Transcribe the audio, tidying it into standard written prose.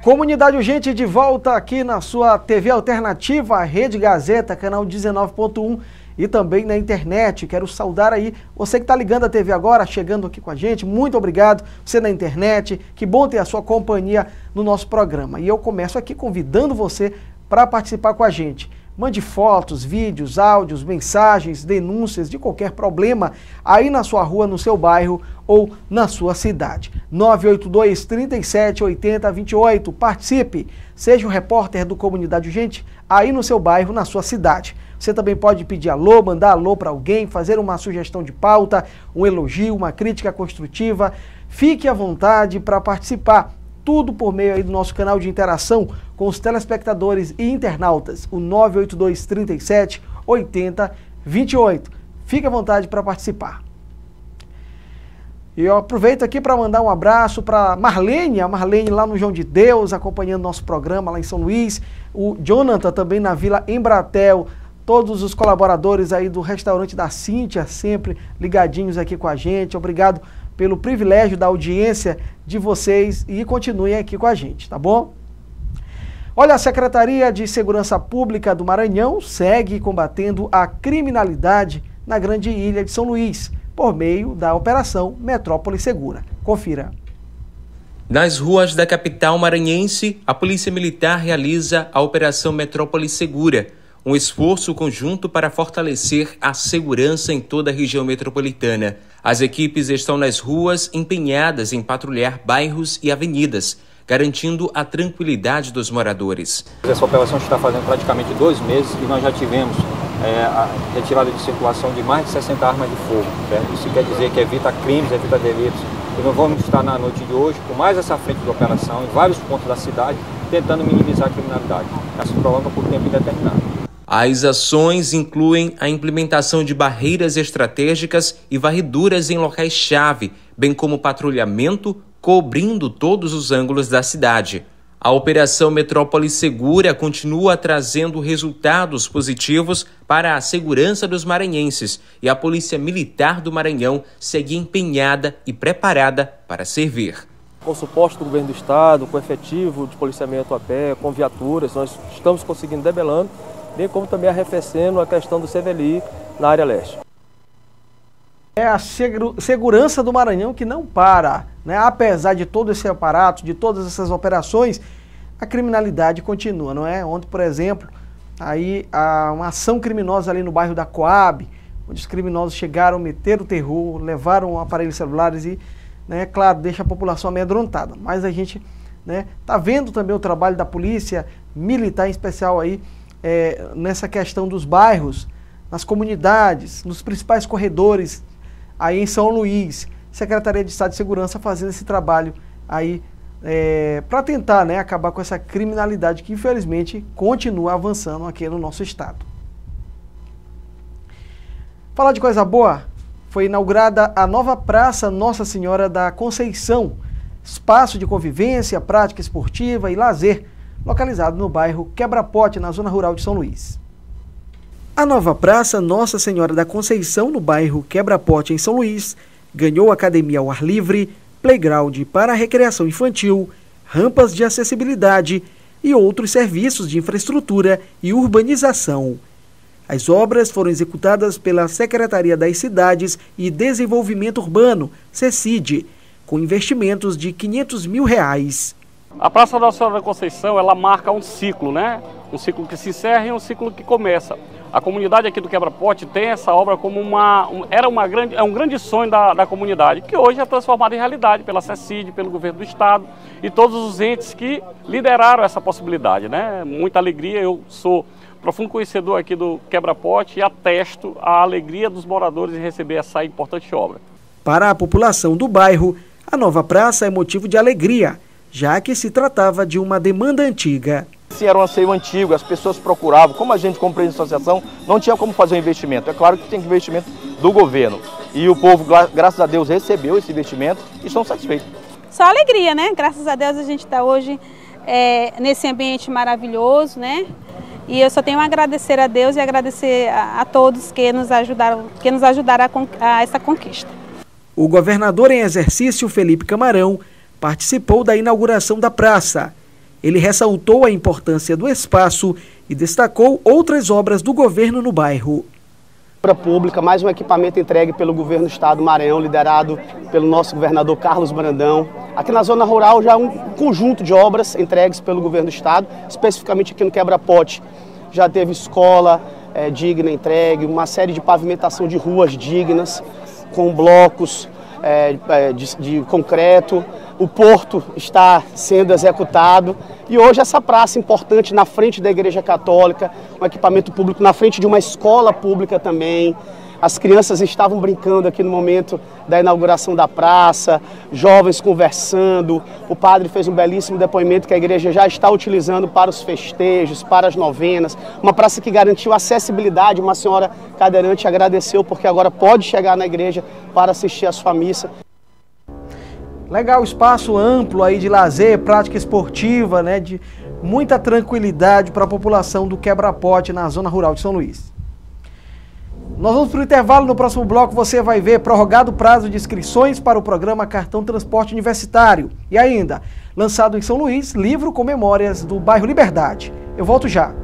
Comunidade Urgente de volta aqui na sua TV Alternativa, Rede Gazeta, canal 19.1 e também na internet. Quero saudar aí você que está ligando a TV agora, chegando aqui com a gente. Muito obrigado, você na internet. Que bom ter a sua companhia no nosso programa. E eu começo aqui convidando você para participar com a gente. Mande fotos, vídeos, áudios, mensagens, denúncias de qualquer problema aí na sua rua, no seu bairro ou na sua cidade. 982 37 80 28. Participe, seja um repórter do Comunidade Urgente aí no seu bairro, na sua cidade. Você também pode pedir alô, mandar alô para alguém, fazer uma sugestão de pauta, um elogio, uma crítica construtiva. Fique à vontade para participar. Tudo por meio aí do nosso canal de interação com os telespectadores e internautas, o 982 37 80 28. Fique à vontade para participar. E eu aproveito aqui para mandar um abraço para Marlene, a Marlene lá no João de Deus, acompanhando nosso programa lá em São Luís, o Jonathan também na Vila Embratel, todos os colaboradores aí do restaurante da Cíntia, sempre ligadinhos aqui com a gente. Obrigado pelo privilégio da audiência de vocês e continuem aqui com a gente, tá bom? Olha, a Secretaria de Segurança Pública do Maranhão segue combatendo a criminalidade na Grande Ilha de São Luís, por meio da Operação Metrópole Segura. Confira. Nas ruas da capital maranhense, a Polícia Militar realiza a Operação Metrópole Segura, um esforço conjunto para fortalecer a segurança em toda a região metropolitana. As equipes estão nas ruas empenhadas em patrulhar bairros e avenidas, garantindo a tranquilidade dos moradores. Essa operação está fazendo praticamente 2 meses e nós já tivemos a retirada de circulação de mais de 60 armas de fogo. Certo? Isso quer dizer que evita crimes, evita delitos. E nós vamos estar na noite de hoje com mais essa frente de operação em vários pontos da cidade, tentando minimizar a criminalidade. Essa prolonga por tempo indeterminado. As ações incluem a implementação de barreiras estratégicas e varreduras em locais-chave, bem como patrulhamento, cobrindo todos os ângulos da cidade. A Operação Metrópole Segura continua trazendo resultados positivos para a segurança dos maranhenses e a Polícia Militar do Maranhão segue empenhada e preparada para servir. Com o suporte do governo do estado, com efetivo de policiamento a pé, com viaturas, nós estamos conseguindo debelando, bem como também arrefecendo a questão do CVLI na área leste. É a segurança do Maranhão que não para, né? Apesar de todo esse aparato, de todas essas operações, a criminalidade continua, não é? Ontem, por exemplo, aí há uma ação criminosa ali no bairro da Coab, onde os criminosos chegaram, meteram o terror, levaram aparelhos celulares e, né, claro, deixa a população amedrontada. Mas a gente, né, tá vendo também o trabalho da polícia militar, em especial aí, nessa questão dos bairros, nas comunidades, nos principais corredores, aí em São Luís, Secretaria de Estado de Segurança fazendo esse trabalho aí para tentar, né, acabar com essa criminalidade que infelizmente continua avançando aqui no nosso estado. Falar de coisa boa, foi inaugurada a nova Praça Nossa Senhora da Conceição, espaço de convivência, prática esportiva e lazer, localizado no bairro Quebra-Pote, na zona rural de São Luís. A nova Praça Nossa Senhora da Conceição, no bairro Quebra-Pote, em São Luís, ganhou academia ao ar livre, playground para recreação infantil, rampas de acessibilidade e outros serviços de infraestrutura e urbanização. As obras foram executadas pela Secretaria das Cidades e Desenvolvimento Urbano, SECID, com investimentos de R$500 mil. A Praça Nossa Senhora da Conceição, ela marca um ciclo, né? Um ciclo que se encerra e um ciclo que começa. A comunidade aqui do Quebra-Pote tem essa obra como um grande sonho da comunidade, que hoje é transformado em realidade pela SECID, pelo governo do estado e todos os entes que lideraram essa possibilidade, né? Muita alegria, eu sou profundo conhecedor aqui do Quebra-Pote e atesto a alegria dos moradores em receber essa importante obra. Para a população do bairro, a nova praça é motivo de alegria, já que se tratava de uma demanda antiga. Se era um anseio antigo, as pessoas procuravam, como a gente, como presidente da associação, não tinha como fazer um investimento. É claro que tem investimento do governo. E o povo, graças a Deus, recebeu esse investimento e estão satisfeitos. Só alegria, né? Graças a Deus a gente está hoje nesse ambiente maravilhoso, né? E eu só tenho a agradecer a Deus e agradecer a todos que nos ajudaram a essa conquista. O governador em exercício, Felipe Camarão, participou da inauguração da praça Ele ressaltou a importância do espaço e destacou outras obras do governo no bairro. Obra pública, mais um equipamento entregue pelo governo do estado do Maranhão, liderado pelo nosso governador Carlos Brandão. Aqui na zona rural já um conjunto de obras entregues pelo governo do estado, especificamente aqui no Quebra-Pote. Já teve escola digna entregue, uma série de pavimentação de ruas dignas, com blocos de concreto. O porto está sendo executado e hoje essa praça importante na frente da Igreja Católica, um equipamento público na frente de uma escola pública também. As crianças estavam brincando aqui no momento da inauguração da praça, jovens conversando. O padre fez um belíssimo depoimento que a igreja já está utilizando para os festejos, para as novenas. Uma praça que garantiu acessibilidade. Uma senhora cadeirante agradeceu porque agora pode chegar na igreja para assistir a sua missa. Legal, espaço amplo aí de lazer, prática esportiva, né, de muita tranquilidade para a população do Quebra-Pote na zona rural de São Luís. Nós vamos para o intervalo. No próximo bloco você vai ver prorrogado o prazo de inscrições para o programa Cartão Transporte Universitário. E ainda, lançado em São Luís, livro com memórias do bairro Liberdade. Eu volto já.